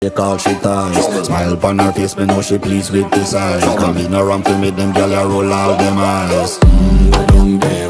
Take all she ties. Smile upon her face, me know she pleased with this eye. Come in around to make them gyal a roll out them eyes. Go down there.